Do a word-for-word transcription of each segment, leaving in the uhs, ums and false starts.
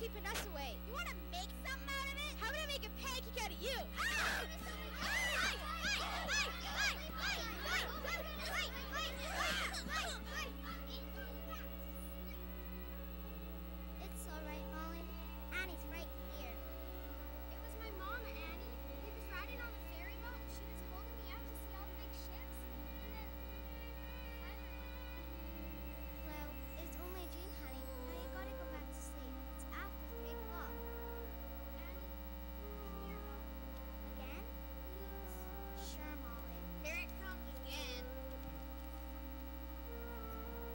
keeping us away. You want to make something out of it? How about I make a pancake out of you? Ah! It's all right, Molly. Annie's right here. It was my mom, Annie. We was riding on the ferry boat, and she was holding me out to see all the big ships. And then, finally. Well, it's only a dream, honey. Now you gotta go back to sleep. It's after three o'clock. Annie, come here. Again? Please. Sure, Molly. Here it comes again.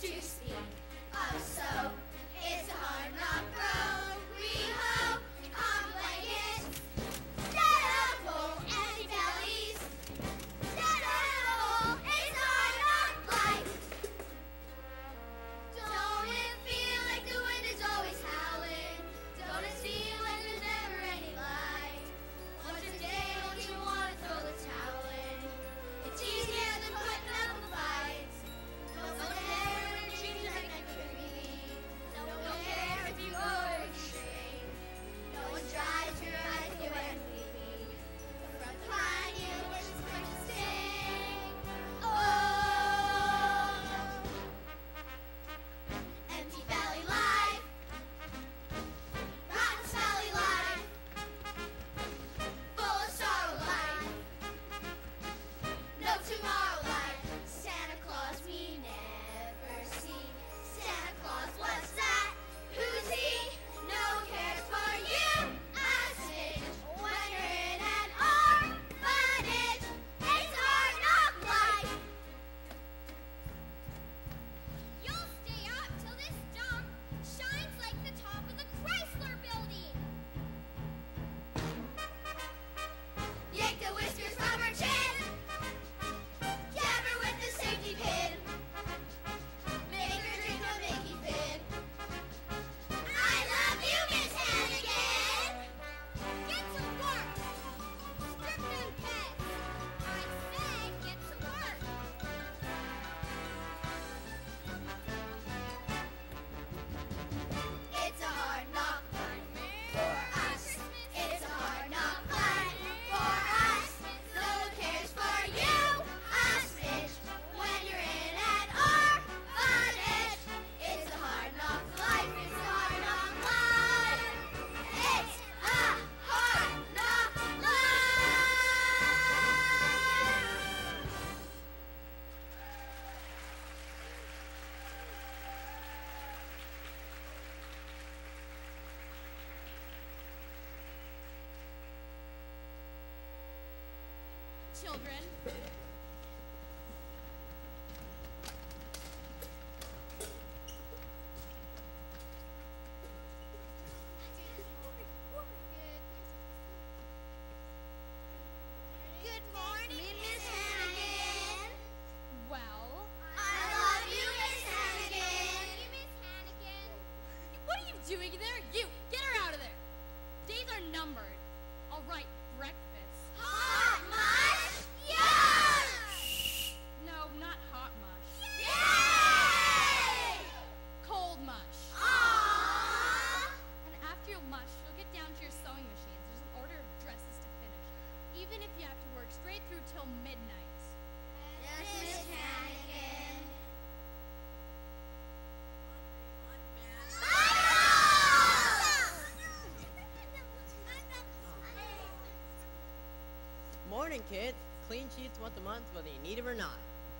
to speak of soap. It's a hard knock road. We hope on blankets. Instead of full empty bellies. Instead of full, it's a hard knock life. Don't it feel like the wind is always howling? Don't it feel like there's never any light? Once a day, don't you want to throw the towel in? It's easier than putting up a fight. Don't care when it changes like that could be. Don't care if you go extreme. No one tries your eyes to envy. The front behind you wishes for to sting. Oh, empty belly life. Rotten smelly life. Full of sorrow life. No tomorrow life. Santa Claus we never see. Santa Claus, what's that? Who's he? No one cares for you. I snitch when you're in an orphanage. It's a hard knock life. You'll stay up till this dump shines like the top of the Chrysler building. Yank the whiskers from her chin. Jab her with the safety pin. Make her drink a Mickey Finn. I love you, Miss Hannigan. Get to work. Strip them pets. I said get to work. It's a hard knock life for us. It's a hard knock life for us. No one cares for you. I snitch when you're in an orphanage. It's a hard knock life. It's a hard knock life. It's a hard knock life. Children. Good morning, Miss Hannigan. Well, I love you, Miss Hannigan. Miss Hannigan. what are you doing there? You, get her out of there. Days are numbered. All right, breakfast. Hot mush? Yes! No, not hot mush. Yay! Cold mush. Aww! And after your mush, you'll get down to your sewing machines. There's an order of dresses to finish, even if you have to work straight through till midnight. Yes, Miss Hannigan. Morning, kids. Clean sheets once a month, whether you need them or not.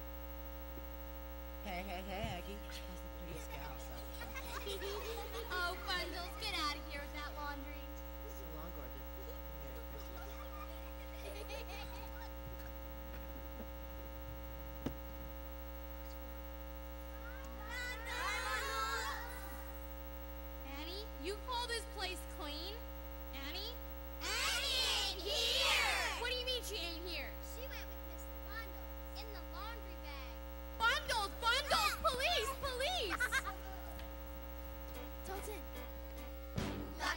Hey, hey, hey, Aggie. That's the prettiest gal, so. Oh, Bundles, get out of here with that laundry. So long, gorgeous. Merry Christmas. Annie, you call this place clean? Annie? Annie ain't here! What do you mean she ain't here? She went with Mister Bundle in the laundry bag. Bundles! Bundles! Police! Police! Dalton.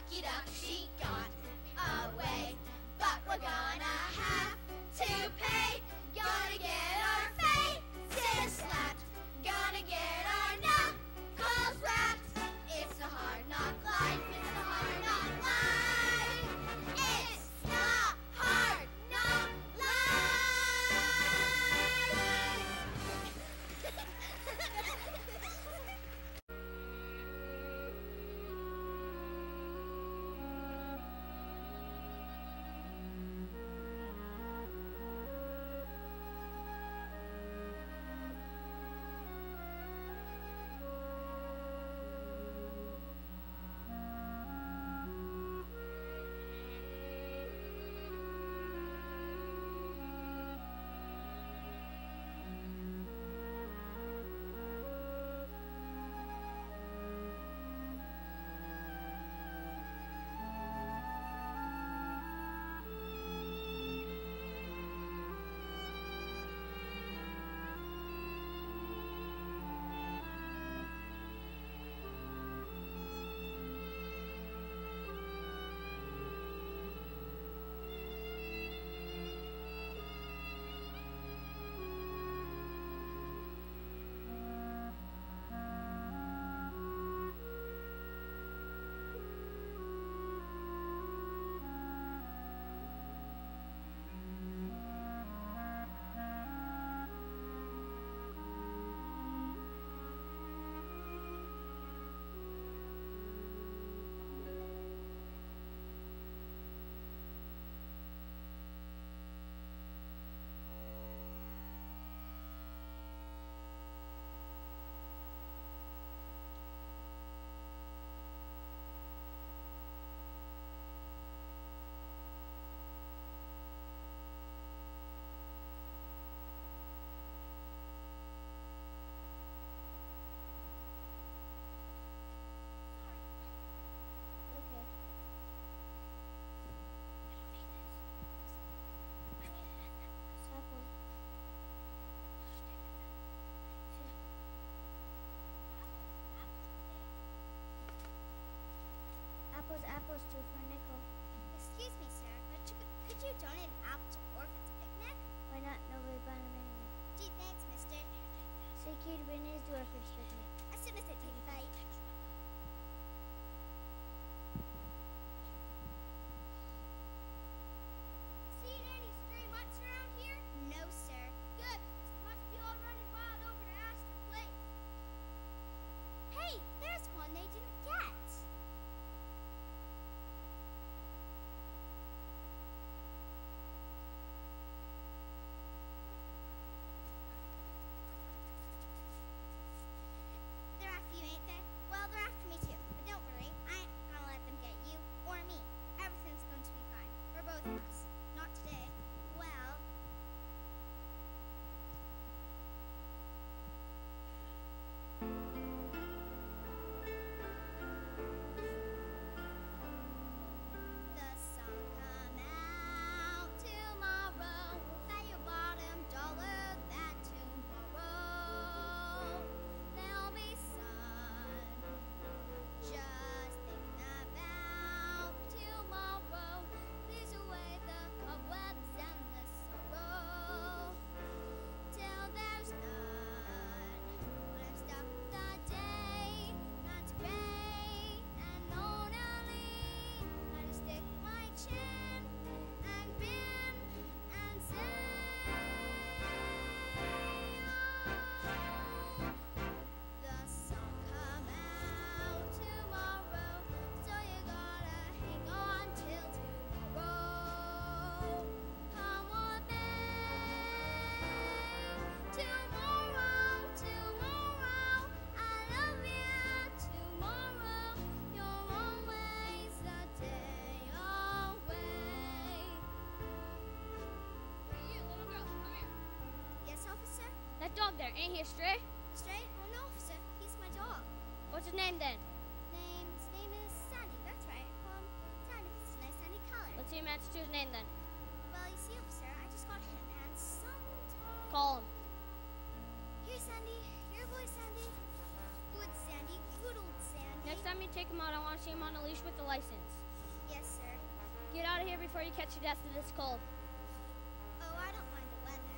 dog there. Ain't he a stray? Stray? Oh no, officer. He's my dog. What's his name then? Name, his name is Sandy. That's right. Call him Sandy 'cause it's a nice sandy color. Let's see him answer to his name then. Well, you see, officer, I just got him, and sometimes... Call him. Here, Sandy. Here, boy, Sandy. Good Sandy. Good old Sandy. Next time you take him out, I want to see him on a leash with the license. Yes, sir. Get out of here before you catch your death of this cold. Oh, I don't mind the weather.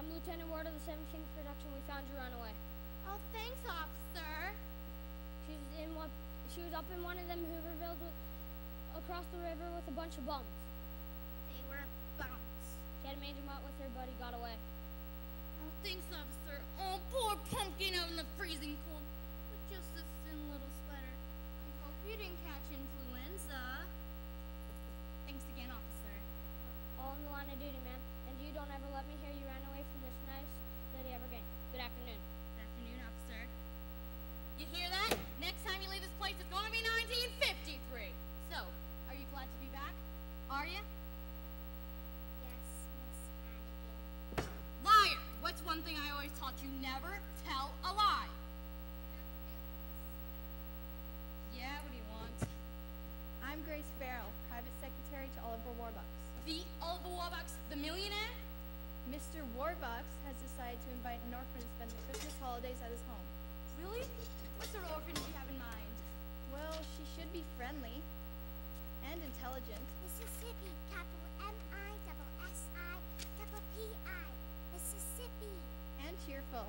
I'm Lieutenant Ward of the seventeenth Production. We found you runaway. Oh, thanks, officer. She was in what? She was up in one of them Hoovervilles with, across the river with a bunch of bums. They were bumps. She had a major mutt with her, but he got away. Oh, thanks, officer. Oh, poor pumpkin out in the freezing cold with just this thin little sweater. I hope you didn't catch influenza. Thanks again, officer. All in the line of duty, ma'am. And you don't ever let me hear you ran away from this nice lady ever again. Good afternoon. Good afternoon, officer. You hear that? Next time you leave this place, it's gonna be nineteen fifty-three. So, are you glad to be back? Are you? Yes, Miss Hannigan. Liar! What's one thing I always taught you? Never tell a lie. Yeah, what do you want? I'm Grace Farrell, private secretary to Oliver Warbucks. The Oliver Warbucks, the millionaire? Mister Warbucks has decided to invite an orphan to spend the Christmas holidays at his home. Really? What sort of orphan do you have in mind? Well, she should be friendly and intelligent. Mississippi, capital M I double S I double P I. Mississippi. And cheerful.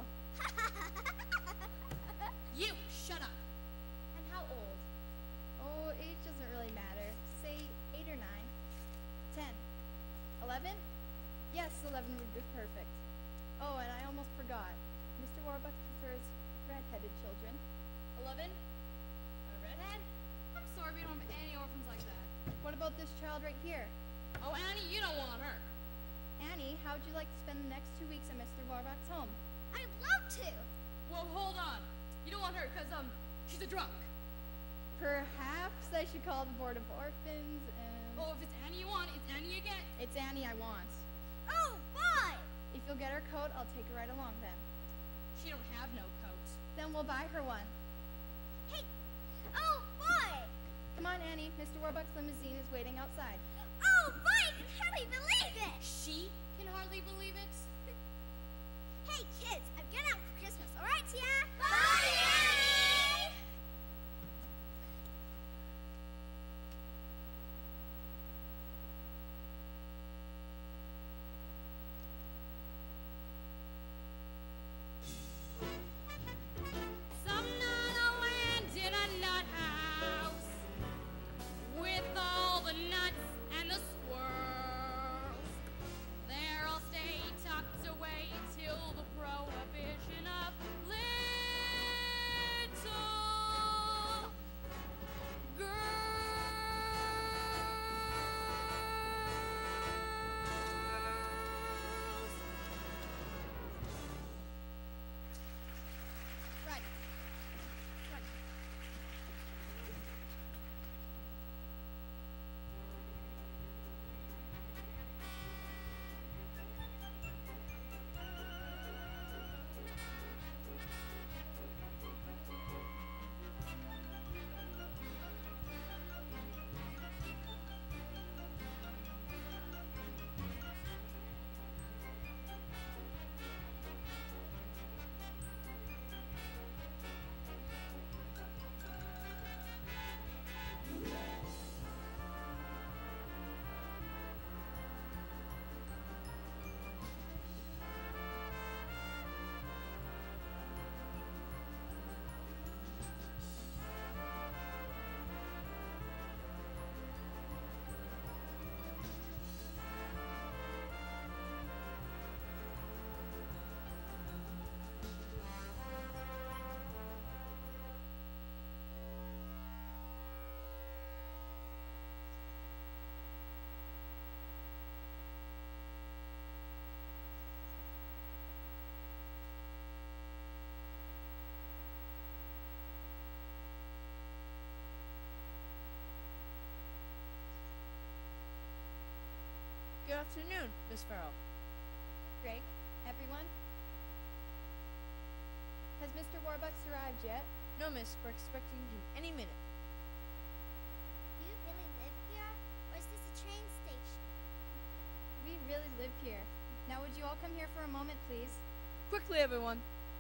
You, shut up. And how old? Oh, age doesn't really matter. Say eight or nine. Ten. Eleven? Yes, eleven would be perfect. Oh, and I almost forgot. Mister Warbucks prefers red-headed children. Eleven? A redhead? I'm sorry, we don't have any orphans like that. What about this child right here? Oh, Annie, you don't want her. Annie, how would you like to spend the next two weeks at Mister Warbucks' home? I'd love to. Well, hold on. You don't want her because, um, she's a drunk. Perhaps I should call the Board of Orphans and... Oh, if it's Annie you want, it's Annie you get. It's Annie I want. Oh, boy. If you'll get her coat, I'll take her right along then. She don't have no coat. Then we'll buy her one. Hey. Oh, boy. Come on, Annie. Mister Warbucks' limousine is waiting outside. Oh, boy. I can hardly believe it. She can hardly believe it. Hey, kids. I'm getting out for Christmas. All right, yeah? Bye, Annie. Some night I land in a nut house with all the nuts and the squirrels. There I'll stay tucked away till the prohibition of little girls. Right. Right. Good afternoon, Miss Farrell. Greg, everyone? Has Mister Warbucks arrived yet? No, miss, we're expecting him any minute. Do you really live here? Or is this a train station? We really live here. Now would you all come here for a moment, please? Quickly, everyone.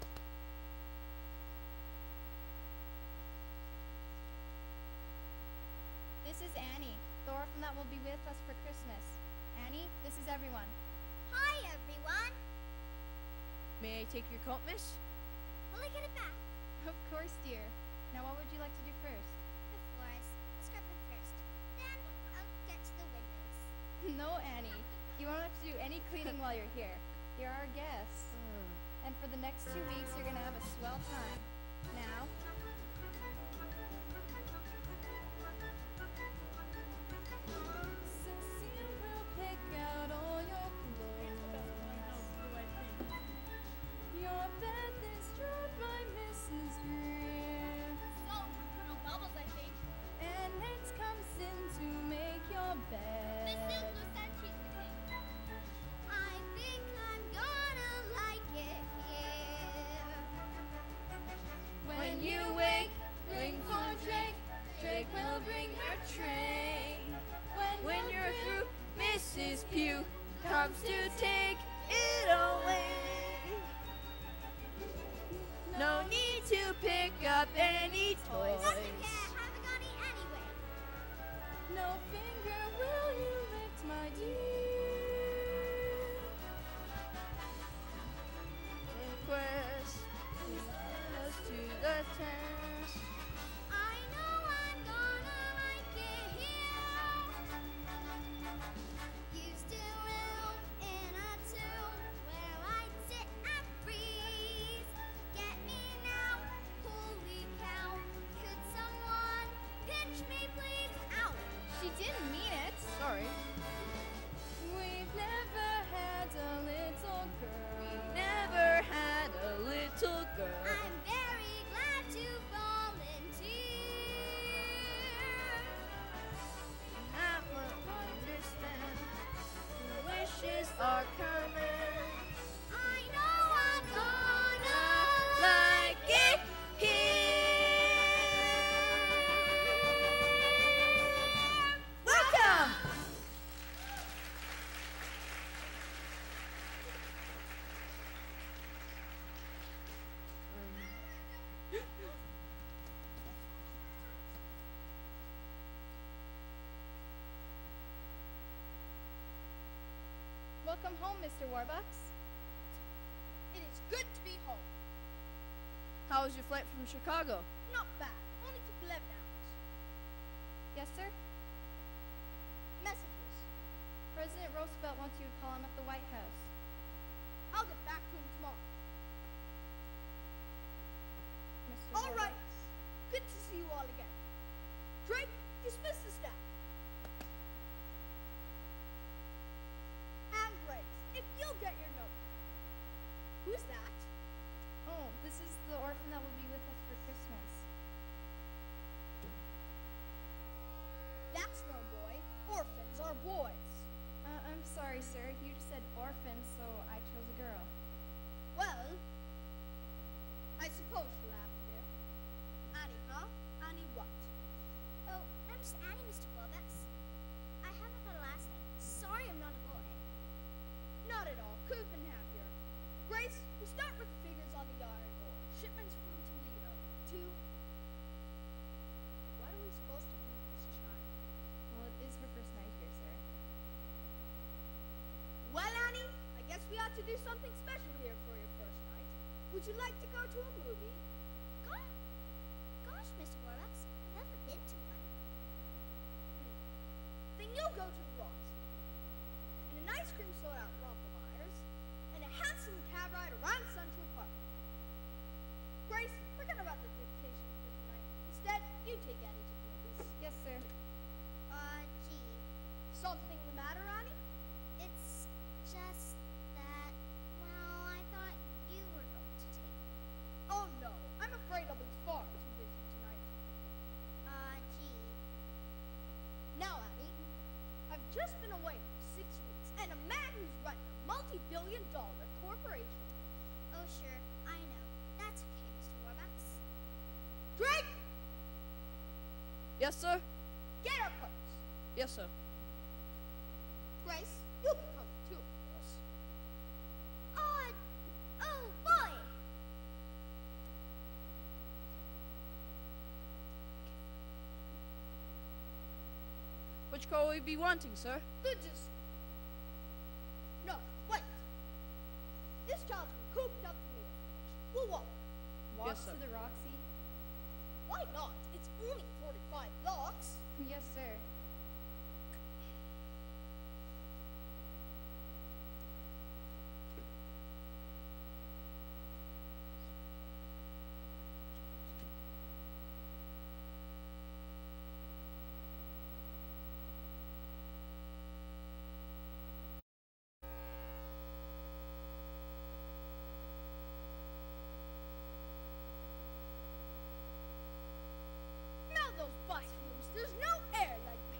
This is Annie, the orphan that will be with us for Christmas. Annie, this is everyone. Hi, everyone. May I take your coat, miss? Will I get it back? Of course, dear. Now, what would you like to do first? The floors. I'll scrub them first. Then I'll get to the windows. No, Annie. You won't have to do any cleaning while you're here. You're our guest. And for the next two weeks, you're going to have a swell time. Now, Cecile will pick out all your clothes. Your bed is drawn by Missus Greer. So, no bubbles, I think. And Nate comes in to make your bed. Missus Lou said she's the king. I think I'm gonna like it here. When you wake, ring for Drake. Drake will bring her tray. When, When you're through, Missus Pugh comes to take it away. No need to pick up any toys. Doesn't care. Haven't got it anyway. no finger will you lift, my dear. Quest us to the test. I know I'm gonna like it here. Used to live in a tomb where I'd sit and freeze. Get me now, holy cow. Could someone pinch me, please? Ow! She didn't mean it. Sorry. We've never had a little girl. Never had a little girl. I'm very glad to volunteer. I will understand. The wishes are coming. I know I'm gonna Like it here. Welcome. Welcome home, Mister Warbucks. It is good to be home. How was your flight from Chicago? Not bad. Only took eleven hours. Yes, sir? Messages. President Roosevelt wants you to call him at the White House. I'll get back to him tomorrow. Mister All right. Warbucks. Good to see you all again. Drake, dismiss the staff. And Grace, if you'll get your notepad. Who's that? Oh, this is the orphan that will be with us for Christmas. That's no boy. Orphans are boys. Uh, I'm sorry, sir. You just said orphan, so I chose a girl. Well, I suppose you'll have to do. Annie, huh? Annie what? Oh, I'm just Annie, Mister Warbucks. I haven't got a last name. Sorry I'm not a boy. Not at all. Could have been happier. Grace, we'll start with the figures on the iron ore. Shipments from Toledo to... What are we supposed to do with this child? Well, it is her first night here, sir. Well, Annie, I guess we ought to do something special here for your first night. Would you like to go to a movie? Gosh, gosh, Mister Warbucks, I've never been to one. Hmm. Then you'll go to the Roxy. And an ice cream soda at Rumpelmeyer's. And a handsome cab ride around Central Park. Grace, forget about the dictation for tonight. Instead, you take Annie to the movies. Yes, sir. Uh, gee, Something the matter, Annie? it's just that, well, I thought you were going to take me. Oh no, I'm afraid I'll be far too busy tonight. Uh, gee, Now, Annie, I've just been away for six weeks, and a man who's running a multi-billion dollar corporation. oh sure, I know. That's okay, Mister Warbucks. Drake, Yes, sir. get our purse. Yes, sir. Grace, you'll be coming too, of course. Oh, oh boy! Which car will you be wanting, sir? The dis- No, wait. This child's been cooped up to the Roxy? Why not? It's only forty-five blocks. Yes, sir. Smell those bus fumes. There's no air like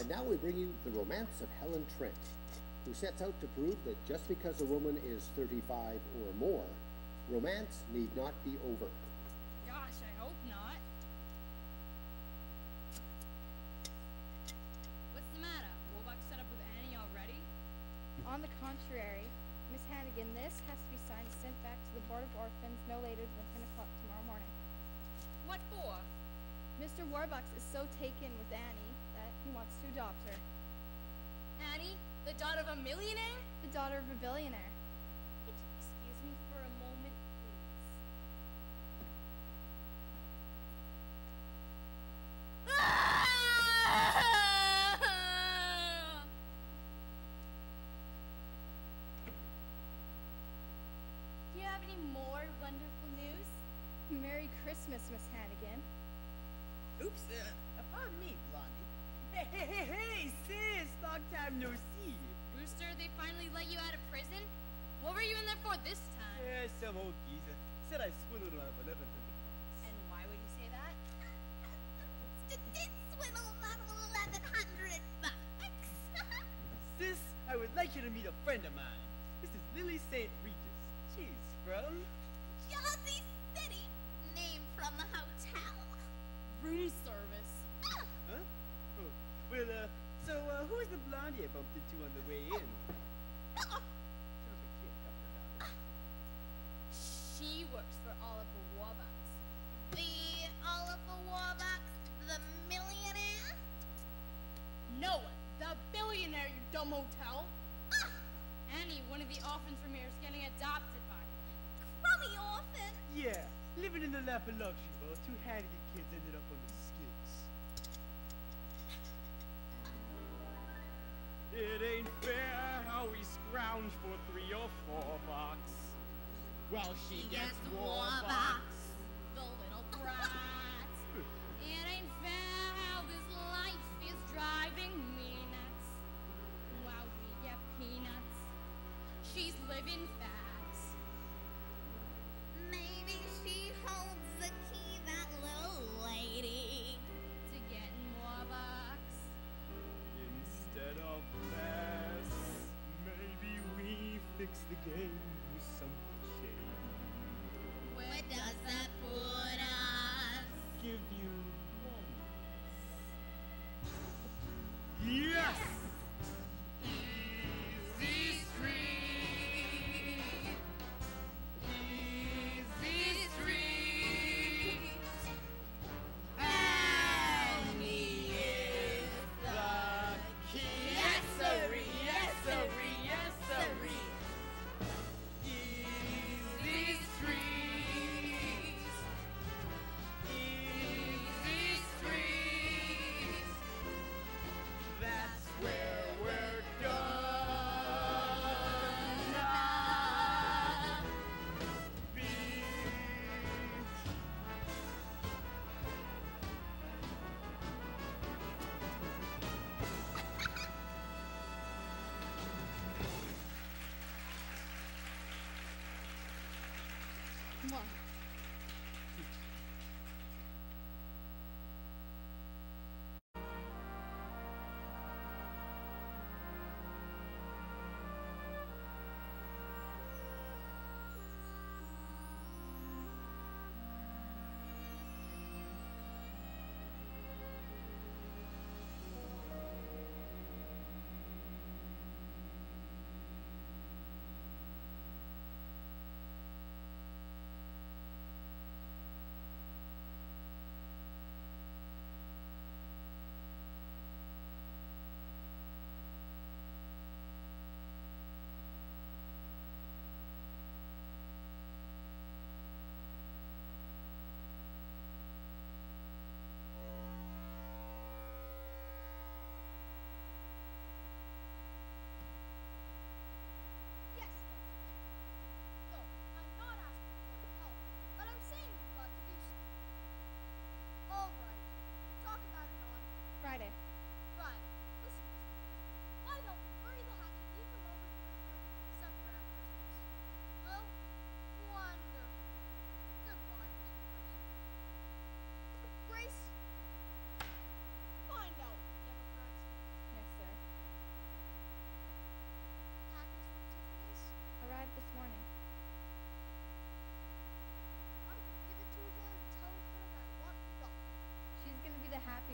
And now we bring you The Romance of Helen Trent, who sets out to prove that just because a woman is thirty-five or more, romance need not be over. Gosh, I hope not. What's the matter? Warbuck set up with Annie already? On the contrary, Miss Hannigan, this has to be signed and sent back to the Board of Orphans no later than ten o'clock tomorrow morning. What for? Mister Warbucks is so taken with Annie that he wants to adopt her. Annie, the daughter of a millionaire? The daughter of a billionaire. Could you excuse me for a moment, please? Do you have any more wonderful news? Merry Christmas, Miss Hannigan. Oops, uh, pardon me, Blondie. Hey, hey, hey, hey, sis, long time no see. Brewster, they finally let you out of prison? What were you in there for this time? Yeah, some old geezer said I swindled him out of eleven hundred bucks. And why would you say that? Did swindle that eleven hundred bucks. Sis, I would like you to meet a friend of mine. This is Lily Saint Regis. She's from... Jersey City, name from the hotel. Room service. Huh? Oh, well, uh, so, uh, who is the blondie I bumped into on the way in? Sounds like she had a couple of dollars. She works for Oliver Warbucks. The Oliver Warbucks, the millionaire. No, the billionaire, you dumb hotel. Annie, one of the orphans from here is getting adopted by you. Crummy orphan. Yeah, living in the lap of luxury while two Hannigan kids ended up on the skids. It ain't fair how we scrounge for three or four bucks while she gets Warbucks. The little brat. It ain't fair how this life is driving me nuts. While we get peanuts, she's living fast. Maybe she holds the key, that little lady. To getting more bucks. Instead of less, maybe we fix the game with something shady. Where does that put us? Give you one. Yes! Easy Street. Easy Street. Annie is the key. Yes, sirree, yes, sirree, yes, sirree.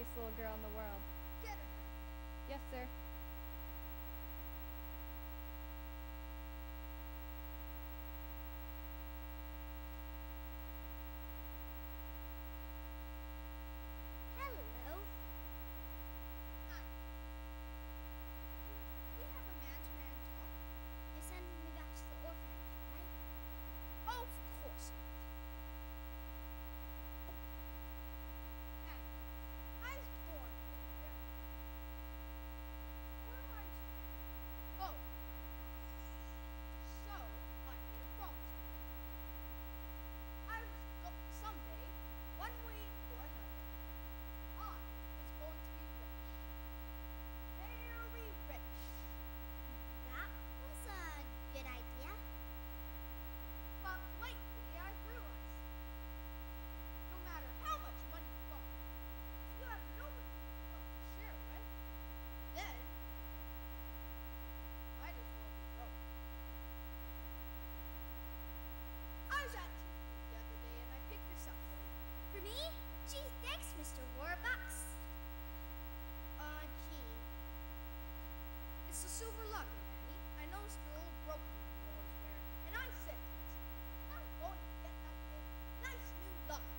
prettiest little girl in the world. Get her down. Yes, sir. Hello. We have a man-to-man talk. You're sending me back to the orphanage, right? Of course not. Annie, I was born in very. Where are you staying? Oh. So, I made a promise. I was go- someday, one way or another, I was going to be rich. Very rich. That was a good idea. But lately, I've realized, no matter how much money you've got, if you have nobody you love to share it with, then you might as well be broke. I was at Tiffany's the other day and I picked this up for you. For me? Gee, thanks, Mister Warbucks. Uh, gee. It's a silver locket, Annie. I noticed your old broken one you always wear, and I sent it. I'm going to get that thing a nice new locket.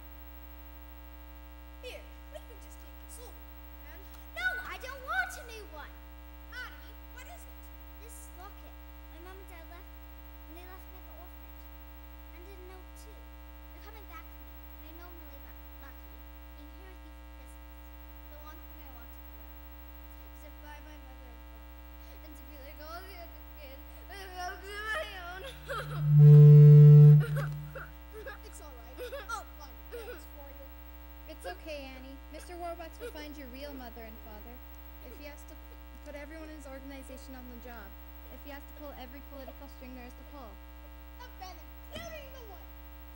Here, we can just take the silver one, and No, I don't want a new one. Annie, what is it? This locket. My mom and dad left it, and they left me at the orphanage. And a note too. They're coming back for me, and I know I'm really ba- lucky being here with you for Christmas. The one thing I wanted to wear is to buy my mother a book, and to be like all the other kids, and love to my own. It's all right. I'll find things for you. It's okay, Annie. Mister Warbucks will find your real mother and father. If he has to put everyone in his organization on the job. If he has to pull every political string there is to pull. I've been including the one.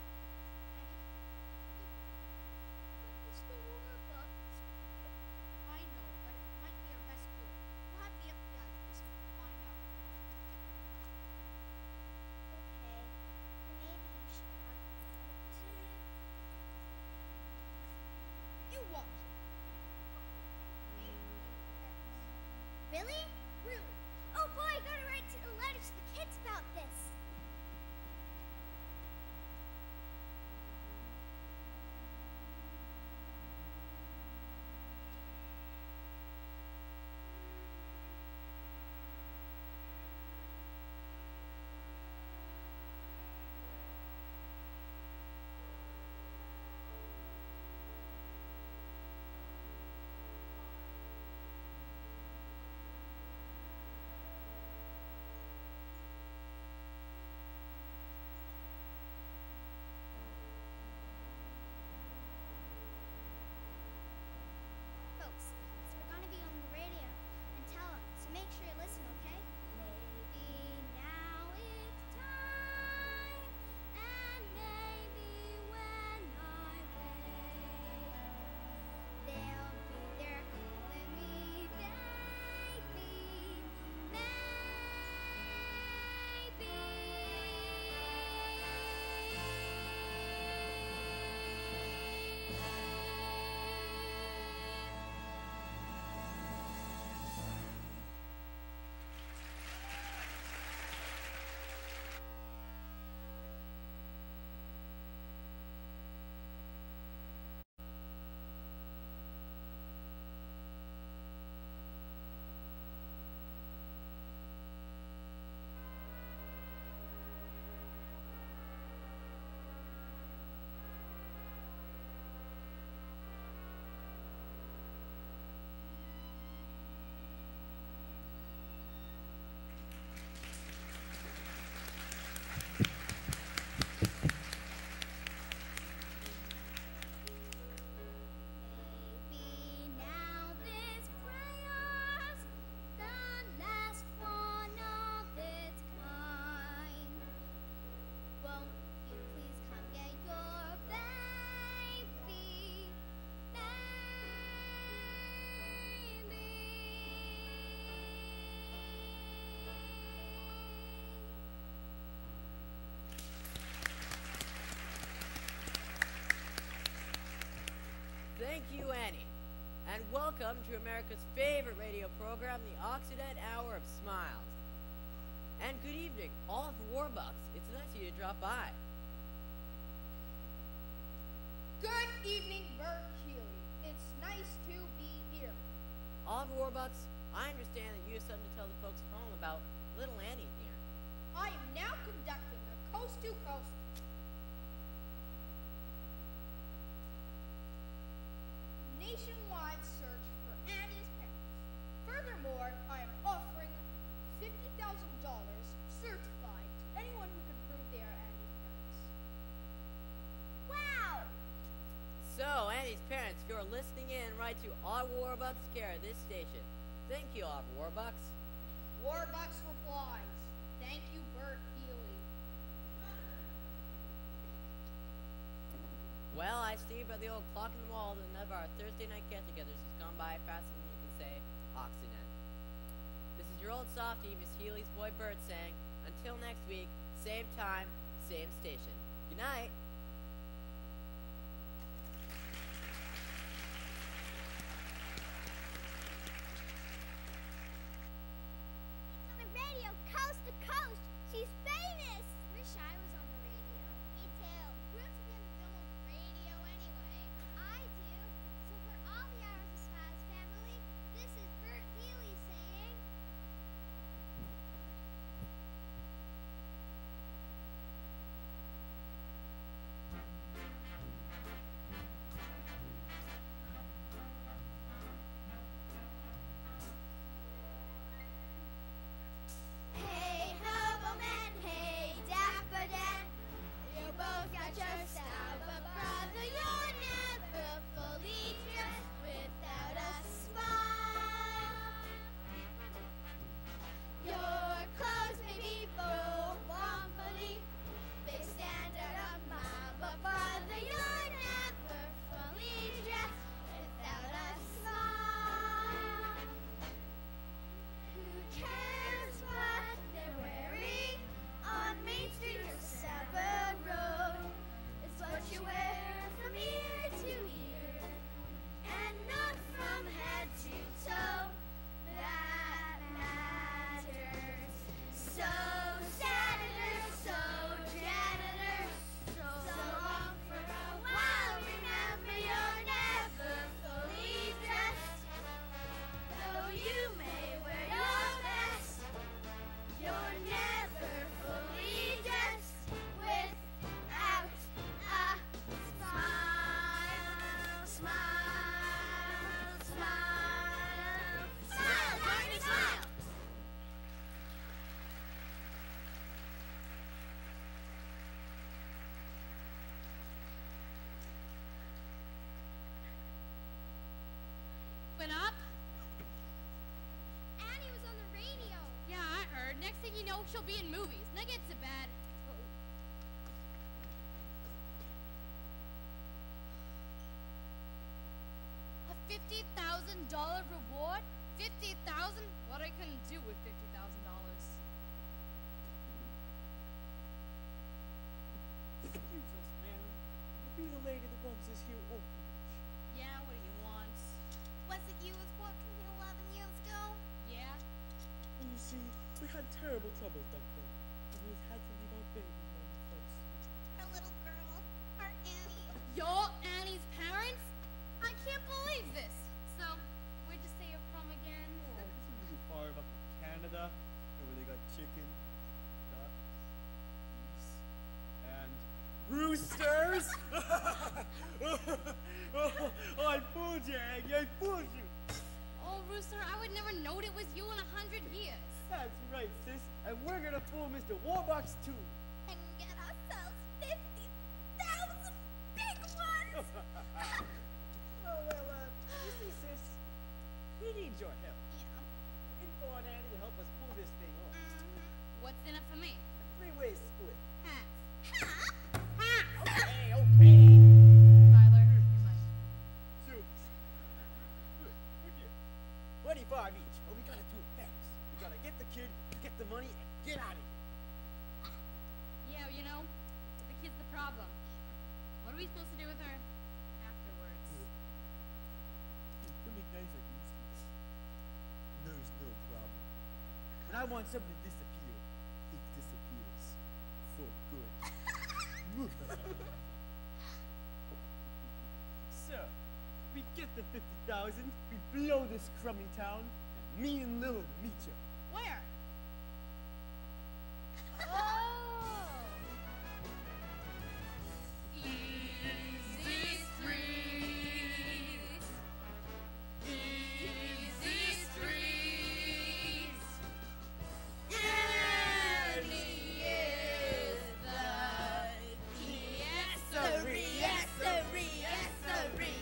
But Mister Warbucks. I know, but it might be our best clue. We'll have the F B I this and find out. Okay, then maybe you should have the note. You watch. Really? Really? Oh boy, I gotta write to the letter to the kids about this. Folks, because we're gonna be on the radio and tell them, so make sure you listen, okay? Maybe now it's time, and maybe when I wake, they'll be there calling me baby, Maybe now this prayer's the last one of its kind. Won't you please come get your baby, Thank you, Annie. and welcome to America's favorite radio program, the Occident Hour of Smiles. And good evening, all of Warbucks. It's nice of you to drop by. Good evening, Bert Healy. It's nice to be here. All of Warbucks, I understand that you have something to tell the folks at home about little Annie here. I am now conducting a coast-to-coast nationwide search for Annie's parents. Furthermore, I am offering fifty thousand dollars certified to anyone who can prove they are Annie's parents. Wow! So, Annie's parents, if you're listening in, write to Odd Warbucks care at this station. Thank you, Odd Warbucks. Warbucks replies, "Thank you, Bert Healy." Well, I see by the old clock in the wall that none of our Thursday night get-togethers has gone by faster than you can say Occident. This is your old softie, Miss Healy's boy Bert, saying, until next week, same time, same station. Good night. She's on the radio, coast to coast. She's famous. Wish I was on the radio. Me too. Who wants to be on the Fillmore radio anyway? I do. So for all the Hours of Smiles family, this is Bert Healy saying. Hey, Hobo Man, hey, Dapper Dan. You both got your style, but brother, you're never fully dressed without a smile. Your clothes may be bold, wobbly, they stand out a mile, but brother, you're never fully dressed without a smile. Who cares what they're wearing on Main Street or Savile Road? It's what you wear from ear to ear and not from head to toe that matters. So senator, so janitor, so long for a while. Remember, you're never fully dressed. Though you may wear your best, you're never fully dressed without a smile. Smile, smile, smile, Barney, smile. Went up? Annie was on the radio. Yeah, I heard. Next thing you know, she'll be in movies. Now get to bed. A fifty thousand dollar reward? Fifty thousand? What I can do with fifty thousand dollars? Excuse us, ma'am. Are you the lady that runs this here orphanage? Yeah, what do you want? Was it you was working here eleven years ago? Yeah? Well, you see, we had terrible troubles back then, and we had to leave our baby on the front street. Our little girl, our Annie. You're Annie's parents? I can't believe this. So, where'd you say you're from again? Oh, this is a little far up in Canada, and where they got chicken, ducks, geese, and roosters. oh, oh, I fooled you, Aggie. I fooled you. Oh, Rooster, I would never known it was you in a hundred years. That's right, sis. And we're gonna fool Mister Warbucks too. And get ourselves fifty thousand big ones. Oh, well, uh, you see, sis, we need your help. Yeah. Info on Annie to help us pull this thing off. What's in it for me? Three-way split. Hats. Huh? Hats! Okay, okay. Tyler, you're my... Suits. Good, look here. twenty-five each, but we gotta do it fast. We gotta get the kid, get the money, and get out of here. Yeah, you know, the kid's the problem. What are we supposed to do with her afterwards? Let me want something to disappear, it disappears for good. So, we get the fifty thousand, we blow this crummy town, and me and Lil meet ya. Where? Oh! Easy streets, easy streets. Annie is the yes, sirree, yes, sirree, yes, sirree.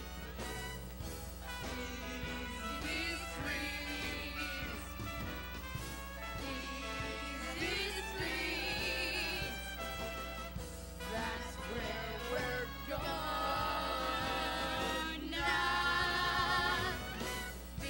Easy streets, easy streets. That's where we're gonna be.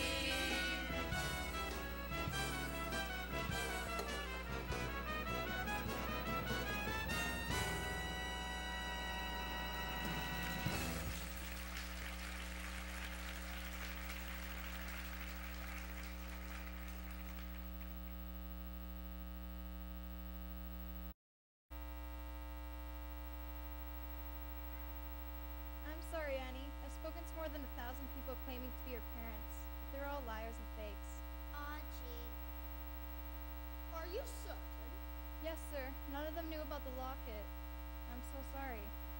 I'm sorry, Annie. I've spoken to more than a thousand people claiming to be your parents, but they're all liars and fakes. Aw, gee. Are you certain? Yes, sir. None of them knew about the locket. I'm so sorry.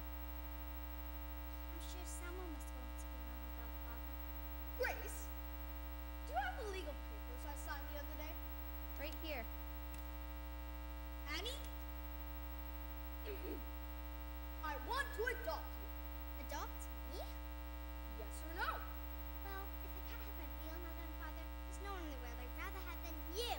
I'm sure someone was going to be Mama about Father. Grace, do you have the legal papers I signed the other day? Right here. Annie? I want to adopt you. Adopt me? Yes or no? Well, if I can't have my real mother and father, there's no one in the world I'd rather have than you.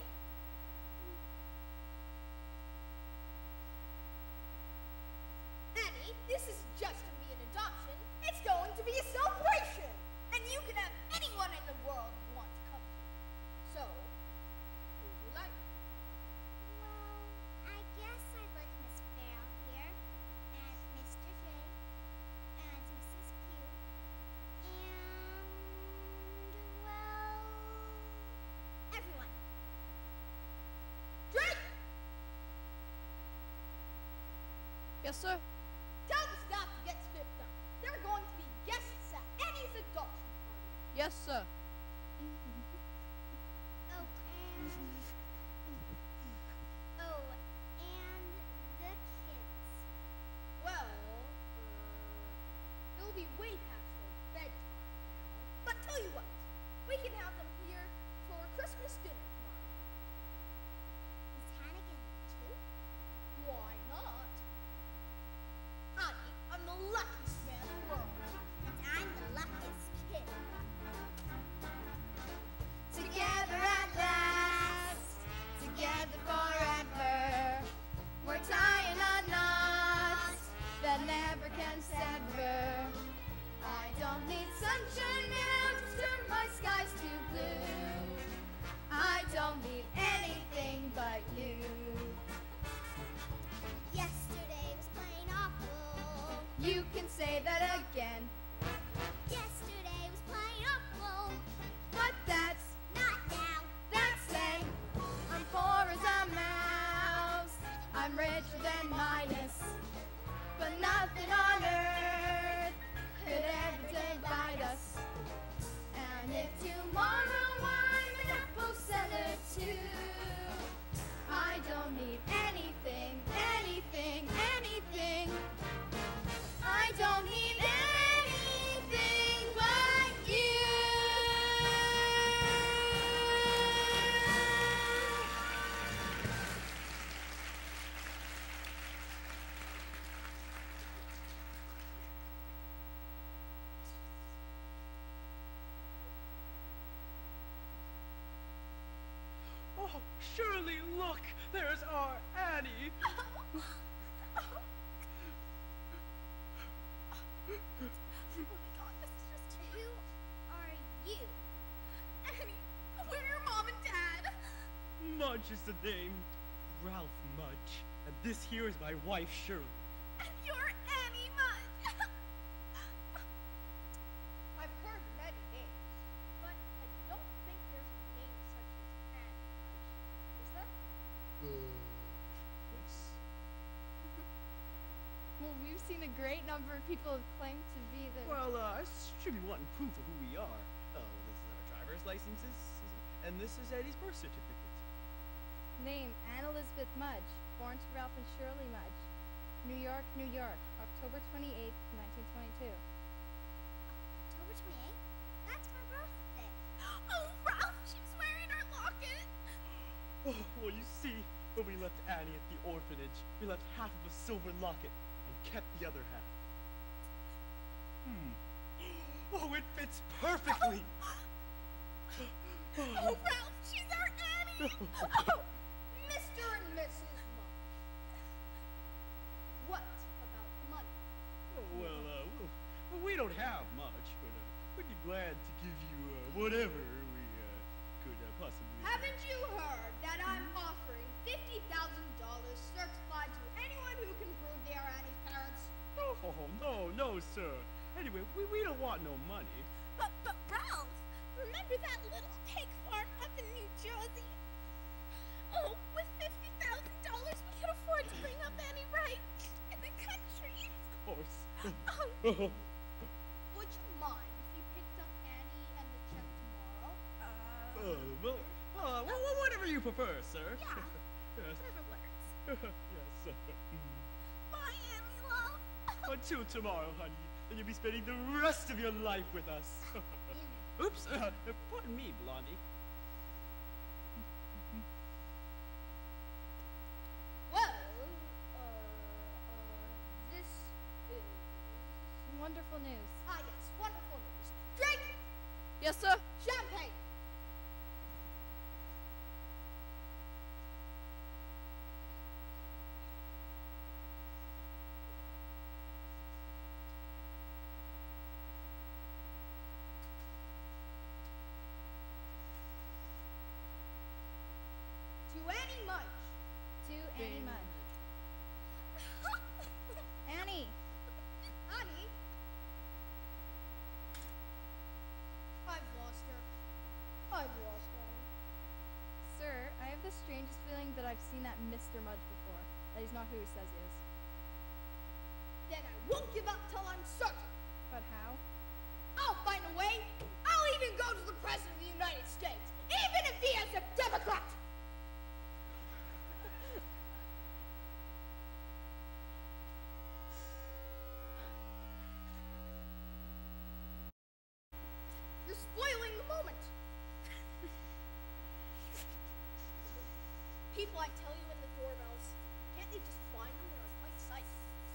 Annie, this isn't just to be an adoption. It's going to be a celebration. And you can have anyone in the world you want to come to. So, who do you like? Well, I guess I'd like Miss Farrell here, and Mister J, and Missus Pugh, and, well, everyone. Drake! Yes, sir. Tell the staff to get spiffed up. There are going to be guests at Annie's adoption party. Yes, sir. Oh, and, oh, and the kids. Well, uh, it'll be way past their bedtime now. But tell you what, we can have them here for Christmas dinner tomorrow. Is Hannigan too? Why not? Honey, I'm the luckiest man in the world. And I'm the luckiest kid. Together at last, together forever. We're tying a knot that never can sever. I don't need sunshine now to turn my skies to blue. I don't need anything but you. Yesterday was plain awful. You can say that again, Yesterday was plain awful. but that's Not now. That's saying I'm poor as a mouse. I'm richer than Midas, but nothing on earth could ever divide us. And if tomorrow I'm an apple seller too, I don't need anything, anything, anything. I don't need anything but you. Oh, surely look, there's our Annie. Oh my god, this is just who are you? Annie, where are your mom and dad? Mudge is the name. Ralph Mudge. And this here is my wife, Shirley. And you're Annie Mudge. I've heard many names, but I don't think there's a name such as Annie Mudge. Is there? we've seen a great number of people have claimed to be the... Well, uh, I should be wanting proof of who we are. Oh, this is our driver's licenses, and this is Eddie's birth certificate. Name, Anne Elizabeth Mudge, born to Ralph and Shirley Mudge. New York, New York, October twenty-eighth, nineteen twenty-two. October twenty-eighth? That's my birthday. Oh, Ralph, she's wearing her locket. Oh, well, you see, when we left Annie at the orphanage, we left half of a silver locket and kept the other half. Hmm. Oh, it fits perfectly. Oh, Ralph, she's our Annie. Oh, Mister and Missus Mudge. What about the money? Oh, well, uh, well, well, we don't have much, but uh, we'd be glad to give you uh, whatever we uh, could uh, possibly. Haven't you heard that I'm offering fifty thousand dollars certified to anyone who can prove they are Annie's parents? Oh, no, no, sir. Anyway, we, we don't want no money. But, but Ralph, remember that little pig farm up in New Jersey? Oh, with fifty thousand dollars we can afford to bring up Annie right in the country. Of course. Oh, Would you mind if you picked up Annie and the check tomorrow? uh, Uh, well, uh, well, well, whatever you prefer, sir. yeah, Yes. whatever works. Yes, sir. Bye, Annie, love. Until tomorrow, honey. Then you'll be spending the rest of your life with us. Oops. Uh, pardon me, Blondie. Well, uh, uh, this is... Wonderful news. Ah, yes, wonderful news. Drink Yes, sir. champagne. To Annie Mudge. To Annie Mudge. Annie! Annie? I've lost her. I've lost Annie. Sir, I have the strangest feeling that I've seen that Mister Mudge before. That he's not who he says he is. Then I won't give up till I'm certain. But how? I'll find a way. I'll even go to the President of the United States, even if he is a Democrat. You're spoiling the moment. People I tell you in the doorbells, can't they just find them? They're in plain sight.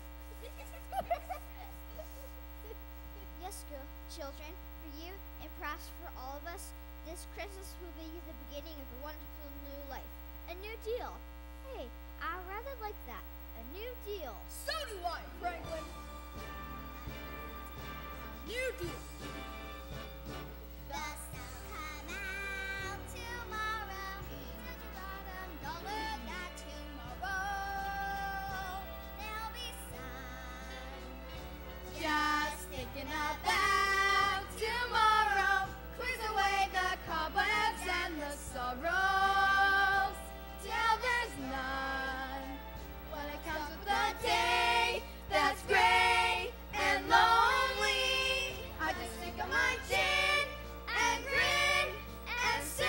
Yes, school children, for you and perhaps for all of us, this Christmas will be the beginning of a wonderful new life. A new deal. Hey, I rather like that. A new deal. So do I, Franklin. New deal. The sun will come out tomorrow. Such a bottom, don't look at tomorrow. There'll be sun. Just thinking about tomorrow. Clears away the cobwebs and the sorrows. Till there's none. When it comes with the day that's gray and lonely, I just think of my chin and grin and say,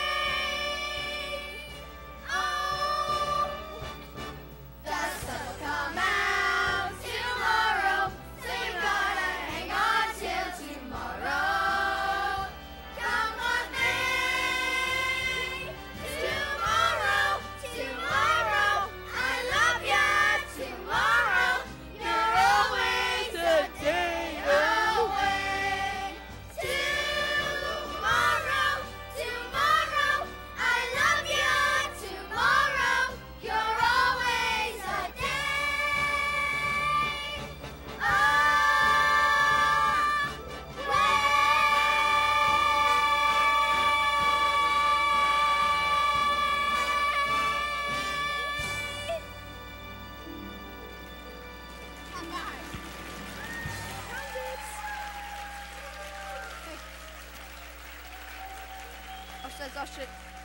oh, the sun will come out tomorrow, so you gotta hang on till tomorrow. Come what may, tomorrow, tomorrow, I love ya, tomorrow, you're always a day away. Tomorrow, tomorrow, I love ya, tomorrow, you're always a Oh, says, oh shit.